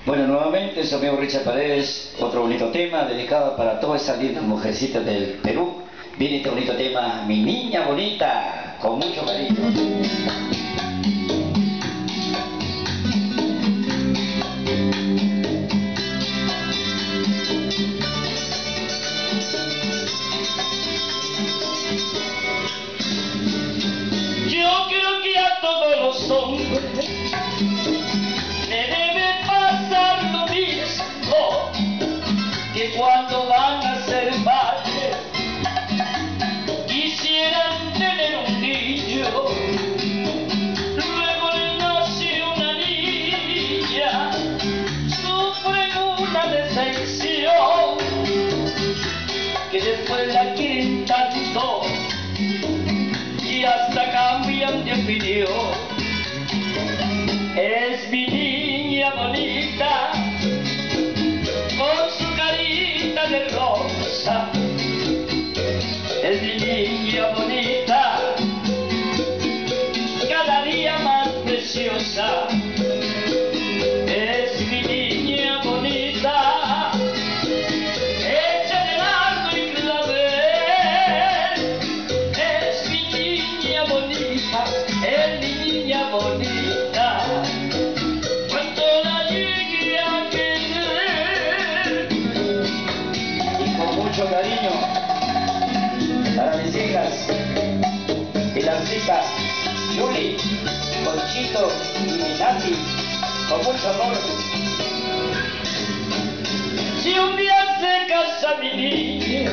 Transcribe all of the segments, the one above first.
Bueno, nuevamente su amigo Richard Paredes, otro bonito tema dedicado para todas esas lindas mujercitas del Perú. Viene este bonito tema, Mi Niña Bonita, con mucho cariño. Yo creo que a todos los hombres me debe pasar lo mismo, que cuando van a ser padres quisieran tener un niño, luego le nace una niña, sufren una decepción, que después la quieren tanto y hasta cambian de opinión. Es mi niña bonita, con su carita de rosa. Es mi niña bonita, cada día más preciosa. Es mi niña bonita, hecha de nardo y clavel. Es mi niña bonita, es mi niña bonita. Cuando la llegue a querer, Y con mucho cariño para mis hijas, Pilarcita, Yuli, Conchito y Nati, con mucho amor. si un día se casa mi niña,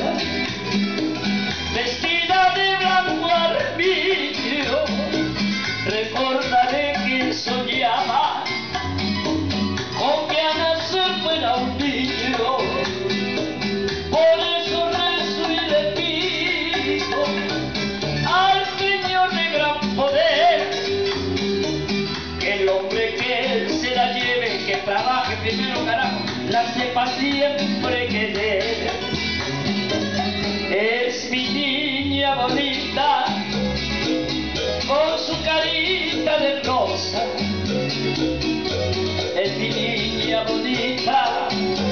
vestida de blanco arbitrio, recordaré que soñaba con que a nacer fuera un niño. Por eso rezo y le pido al Señor de gran poder, que el hombre que se la lleve, que trabaje primero, carajo, la sepa siempre querer. Es mi niña bonita, con su carita de rosa. Es mi niña bonita,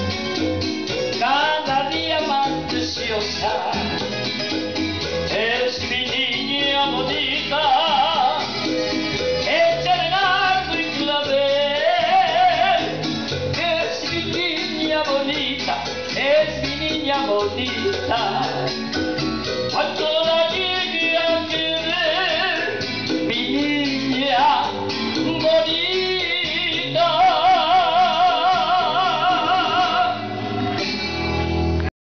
cada día más preciosa. Es mi niña bonita, hecha de nardo y clavel. Es mi niña bonita, es mi niña bonita.